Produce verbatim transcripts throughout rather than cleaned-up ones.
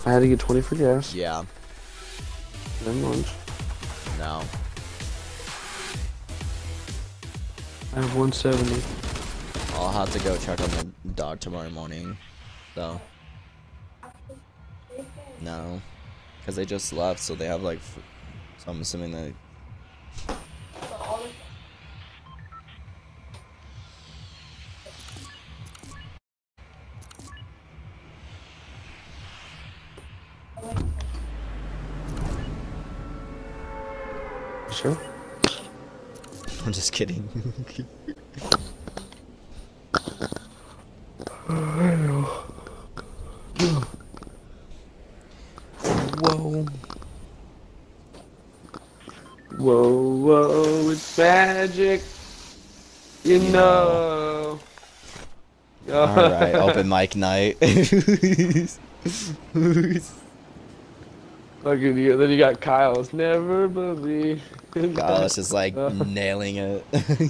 I had to get twenty for gas. Yeah. Then lunch. No. I have one seventy. I'll have to go check on the dog tomorrow morning, though. No. Because they just left, so they have like... F so I'm assuming they... Sure. I'm just kidding. I know. Whoa. Whoa, whoa, it's magic. You, you know. know. Alright, open mic night. Fucking you, then you got Kyle's never believe. Kyle's just like nailing it.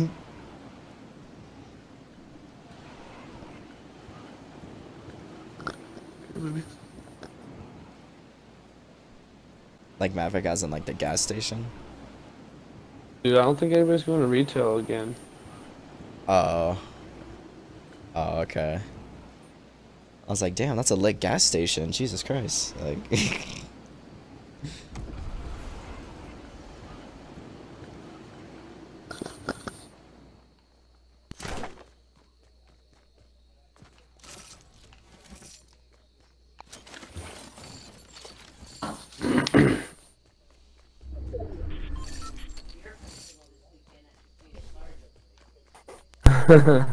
Like Maverick as in like the gas station? Dude, I don't think anybody's going to retail again. Uh oh. Oh, okay. I was like, damn, that's a lit gas station. Jesus Christ. Like How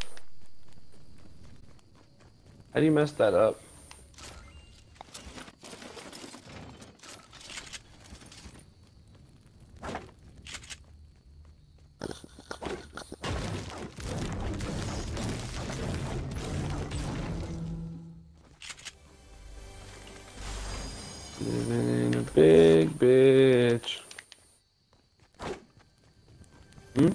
do you mess that up? Living in a big bitch. Hmm?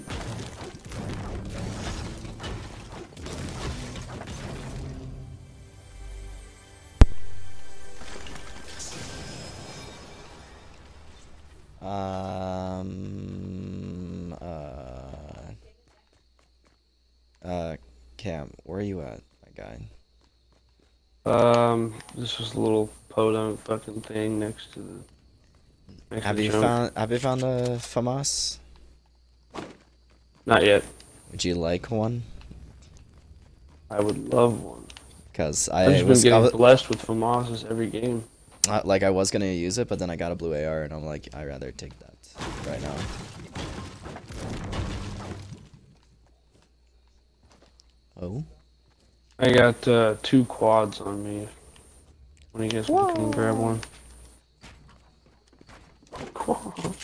Um, uh, uh, Cam, where are you at, my guy? Um, this was a little podunk fucking thing next to the. Next Have to the you junk. found, have you found a FAMAS? Not yet. Would you like one? I would love one. Cause I've I just was, been I getting was blessed with FAMASs every game. uh, like I was gonna use it, but then I got a blue A R, and I'm like, I'd rather take that right now. Oh. I got uh, two quads on me. When you guys want to come and grab one. Quad.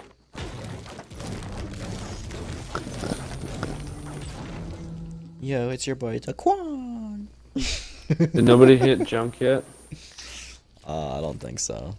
Yo, it's your boy, Daquan. Did nobody hit junk yet? Uh, I don't think so.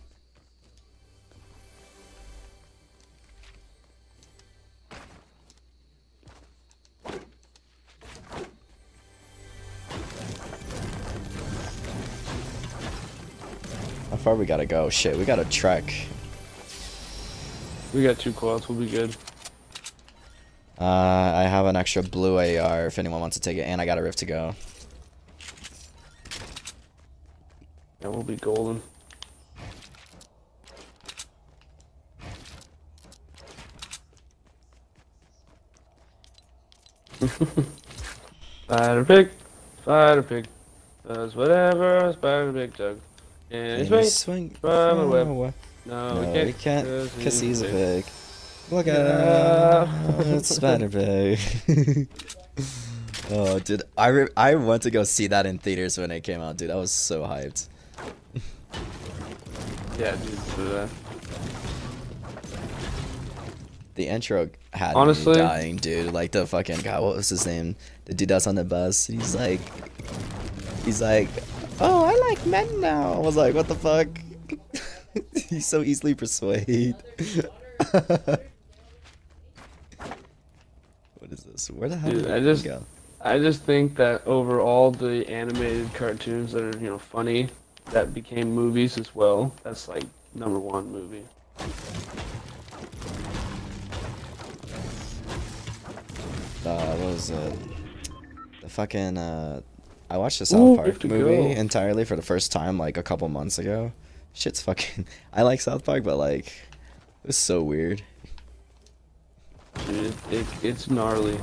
How far we gotta go? Shit, we gotta trek. We got two quads, we'll be good. Uh, I have an extra blue A R if anyone wants to take it, and I got a rift to go. Yeah, we'll be golden. Spider pig, spider pig, does whatever a spider pig does. And Can you he's swing from a from web. a web? No, No, we can't. we can't, cause he's a big. pig. Look at Yeah. him, it's Spider Pig. Oh, dude, I re I went to go see that in theaters when it came out, dude. I was so hyped. Yeah, dude, for that. The intro had Honestly, me dying, dude. Like the fucking God, what was his name? The dude that's on the bus. He's like, he's like, oh, I like men now. I was like, what the fuck? He's so easily persuaded. What is this? Where the hell dude, did I it just, go? I just think that over all the animated cartoons that are, you know, funny, that became movies as well. That's like number one movie. Uh, what was it? The fucking, uh, I watched the Ooh, South we have Park to movie go. entirely for the first time, like, a couple months ago. Shit's fucking, I like South Park, but, like, it was so weird. Dude, it, it, it's gnarly.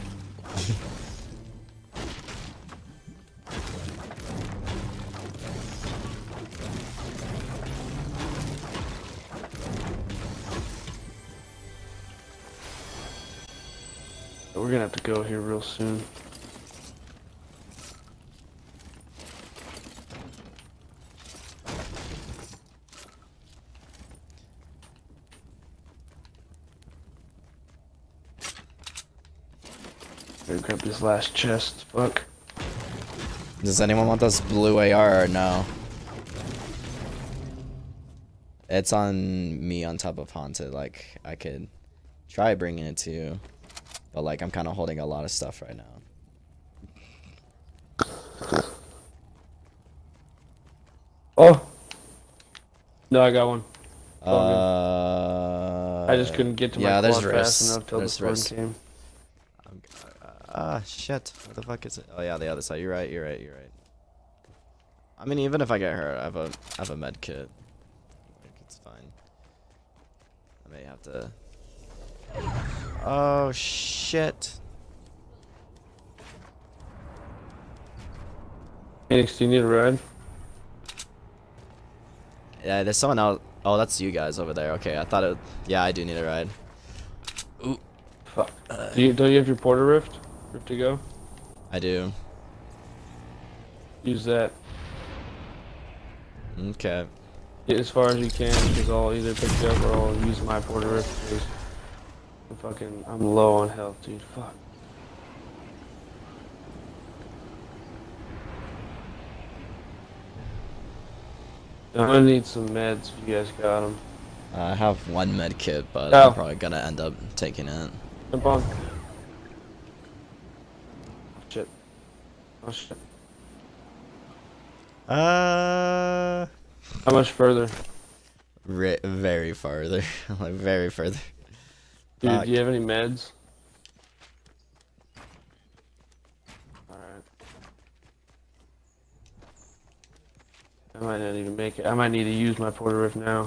We're gonna have to go here real soon. Gotta grab this last chest. Fuck. Does anyone want this blue A R or no? It's on me on top of Haunted. Like, I could try bringing it to you. But, like, I'm kind of holding a lot of stuff right now. Oh! No, I got one. Uh, I just couldn't get to my yeah, there's quad risks. fast enough till the There's storm risks. came. I'm, ah, shit. Where the fuck is it? Oh, yeah, the other side. You're right, you're right, you're right. I mean, even if I get hurt, I have a, I have a med kit. Like, it's fine. I may have to... Oh, shit. Phoenix, do you need a ride? Yeah, there's someone else. Oh, that's you guys over there. Okay, I thought it... Yeah, I do need a ride. Ooh. Fuck. Do you, don't you have your porter rift? Rift to go? I do. Use that. Okay. Get as far as you can, because I'll either pick you up or I'll use my porter rift. Because I'm fucking, I'm low on health, dude. Fuck. I'm gonna need some meds if you guys got them. I have one med kit, but Oh. I'm probably gonna end up taking it. Jump on. Shit. Oh shit. Uh, How much further? ri very farther, like very further. Dude, Fuck. do you have any meds? Alright. I might not even make it. I might need to use my porter rift now.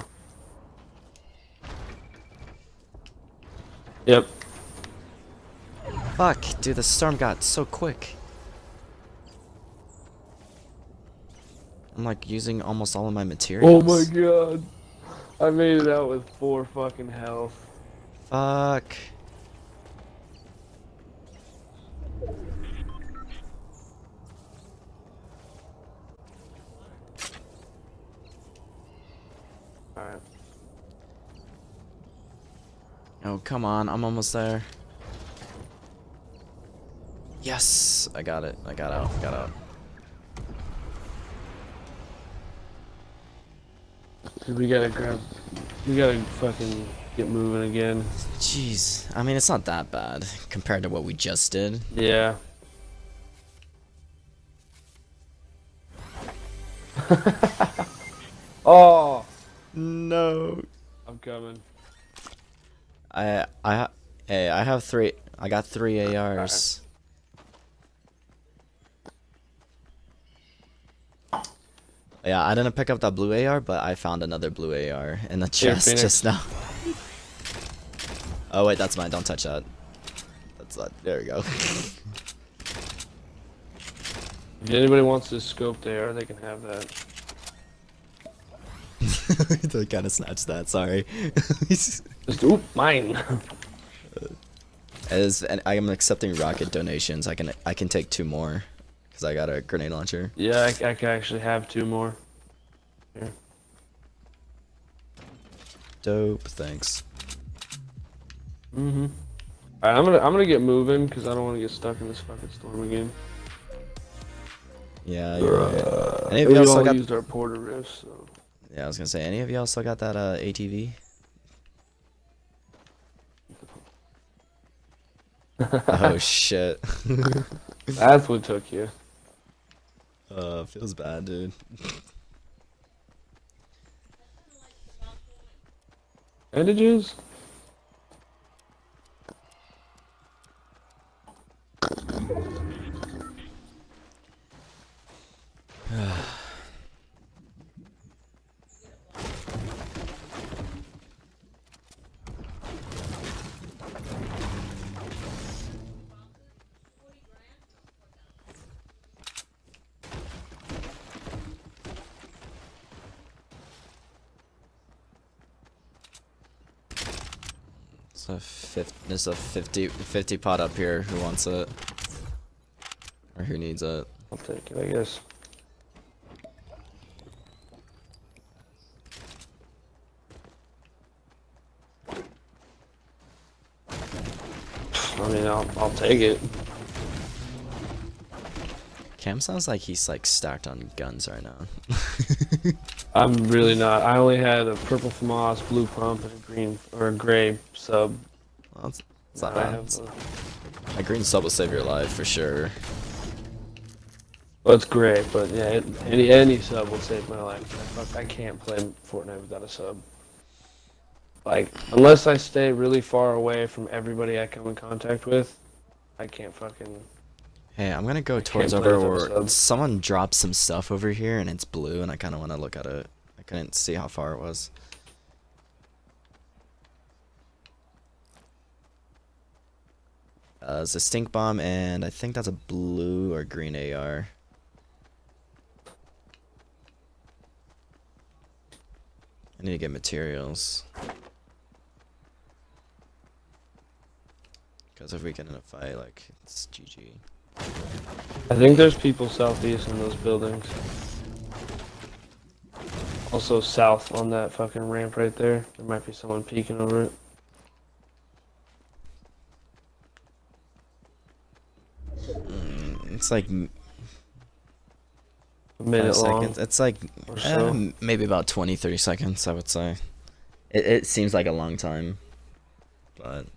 Yep. Fuck, dude, the storm got so quick. I'm like using almost all of my Oh materials. my god. I made it out with four fucking health. Fuck. Alright. Oh, come on, I'm almost there. Yes, I got it. I got out. Got out. Dude, we gotta grab. We gotta fucking get moving again. Jeez, I mean, it's not that bad compared to what we just did. Yeah. Oh! No. I'm coming. I I ha hey, I have three. I got three A Rs. Yeah, I didn't pick up that blue A R, but I found another blue A R in the Here, chest Phoenix. just now. Oh wait, that's mine. Don't touch that. That's that. There we go. If anybody wants this scope there, they can have that. They kind of snatched that. Sorry. Just, oop, mine. As and I am accepting rocket donations, I can I can take two more, cause I got a grenade launcher. Yeah, I, I can actually have two more. Here. Dope. Thanks. Mm-hmm. Alright, I'm gonna I'm gonna get moving because I don't want to get stuck in this fucking storm again. Yeah, you're right. Any of We y'all all still got? used our porter rifts, so. Yeah, I was gonna say, any of y'all still got that uh, A T V? Oh shit. That's what took you. Uh, feels bad, dude. Bandages? It's a fifty, there's a fifty, fifty pot up here. Who wants it? Or who needs it? I'll take it, I guess. I mean, I'll, I'll take it. Cam sounds like he's like stacked on guns right now. I'm really not. I only had a purple FAMAS, blue pump, and a green or a gray sub. Well, it's, it's not I bad. have a, A green sub will save your life for sure. well, it's gray, but yeah, it, any any sub will save my life. I, fuck, I can't play Fortnite without a sub. Like, unless I stay really far away from everybody I come in contact with, I can't fucking. Hey, I'm gonna go towards play over with where subs. someone dropped some stuff over here and it's blue and I kinda wanna look at it. I couldn't see how far it was. Uh, it's a stink bomb and I think that's a blue or green A R. I need to get materials. Because if we get in a fight, like, it's G G. I think there's people southeast in those buildings. Also south on that fucking ramp right there. There might be someone peeking over it. Mm, it's like m- A minute five long. seconds. It's like or so. um, maybe about twenty, thirty seconds, I would say. It, it seems like a long time. But...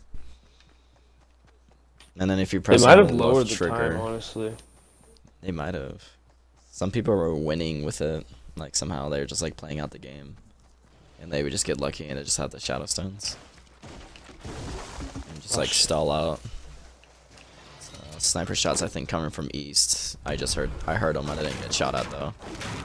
And then if you They press might on have the lowered left the trigger, time, honestly. they might have. Some people were winning with it. Like somehow they were just like playing out the game. And they would just get lucky and it just had the shadow stones. And just Oh, like shit. stall out. So, sniper shots I think coming from east. I just heard I heard them, I didn't get shot at though.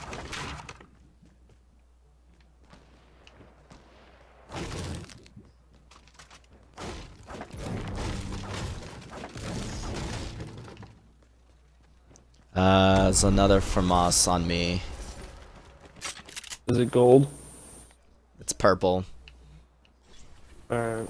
Uh, there's another FAMAS on me. Is it gold? It's purple. Alright.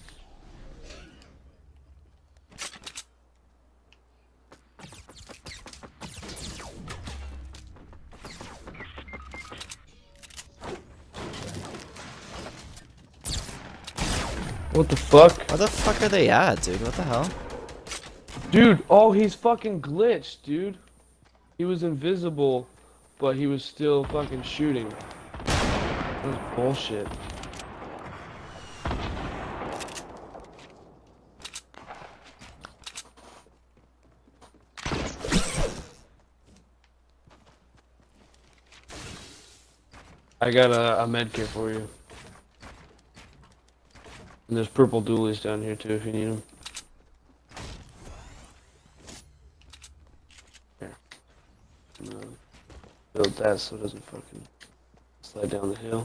What the fuck? Where the fuck are they at, dude? What the hell? Dude, oh, he's fucking glitched, dude. He was invisible, but he was still fucking shooting. That was bullshit. I got a, a med kit for you. And there's purple dualies down here too if you need them. Here. And, uh, build that so it doesn't fucking slide down the hill.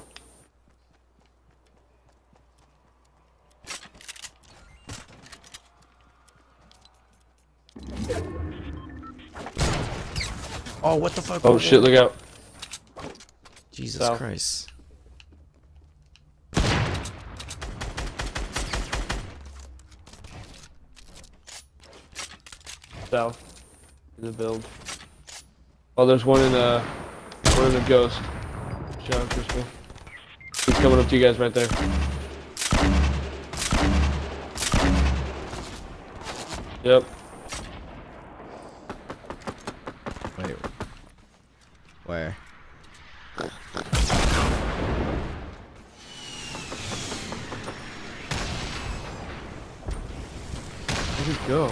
Oh, what the fuck? Oh shit, look out. Jesus South. Christ. South. In the build. Oh, there's one in uh one in the ghost. Shout out Crystal. He's coming up to you guys right there. Yep. Wait. Where? Where'd he go?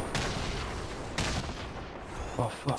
Oh fuck.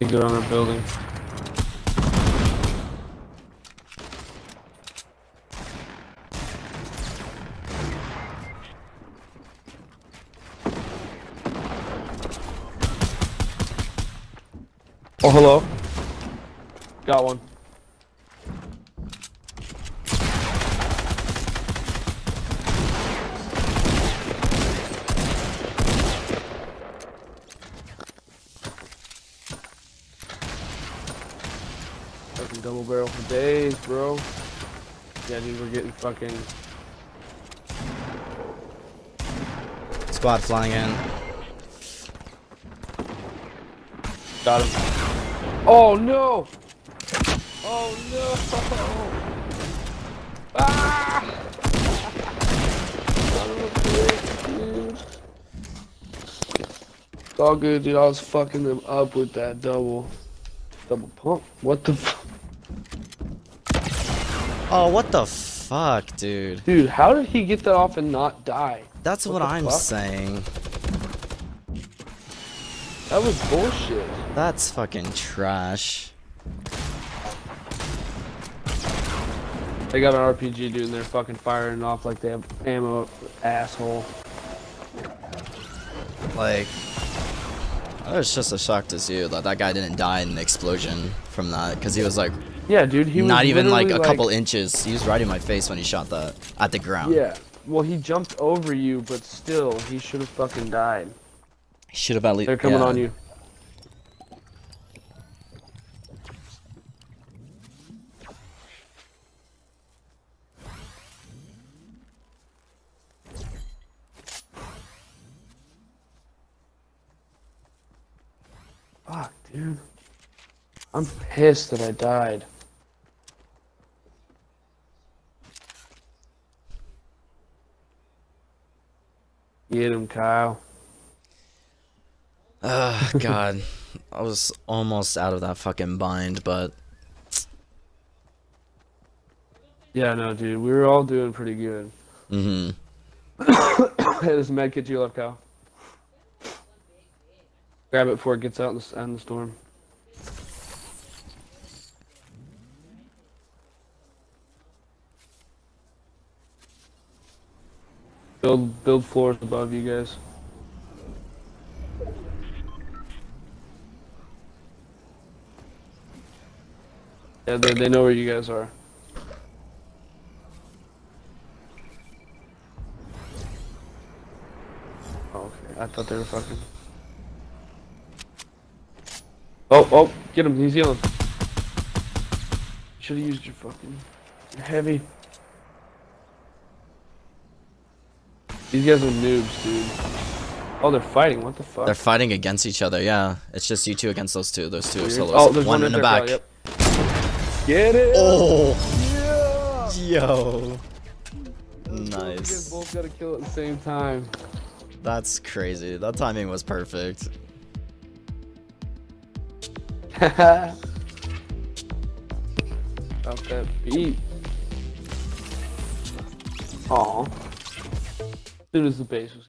think they're on our building. Oh, hello. Got one. Fucking double barrel for days, bro. Yeah, dude, we're getting fucking... Squad flying in. Got him. Oh, no! Oh, no! Ah! Son of a bitch, dude. It's all good, dude. I was fucking them up with that double... Double pump. What the f... Oh, what the fuck, dude? Dude, how did he get that off and not die? That's what, what I'm fuck? saying. That was bullshit. That's fucking trash. They got an R P G, dude, and they're fucking firing off like they have ammo, asshole. Like, I was just as shocked as you that that guy didn't die in an explosion from that, because he was like, yeah, dude, he was not even like a like, couple inches. He was right in my face when he shot that at the ground. Yeah, well, he jumped over you, but still, he should have fucking died. He should have at least. They're coming yeah. on you. Fuck, dude. I'm pissed that I died. Get him, Kyle. Oh, God. I was almost out of that fucking bind, but... Yeah, no, dude. We were all doing pretty good. Mm-hmm. Hey, this med kit you left, Kyle. Grab it before it gets out in the, in the storm. Build, build floors above you guys. Yeah, they, they know where you guys are. Oh, okay, I thought they were fucking... Oh, oh, get him, he's healing. Should've used your fucking... You're heavy. These guys are noobs, dude. Oh, they're fighting, what the fuck? They're fighting against each other, yeah. It's just you two against those two. Those two are solos. Oh, there's one, one in the right back. there, yep. Get it! Oh! Yeah! Yo! You guys Nice. both gotta kill at the same time. That's crazy. That timing was perfect. Haha. About that beat. Aw. As soon as the base was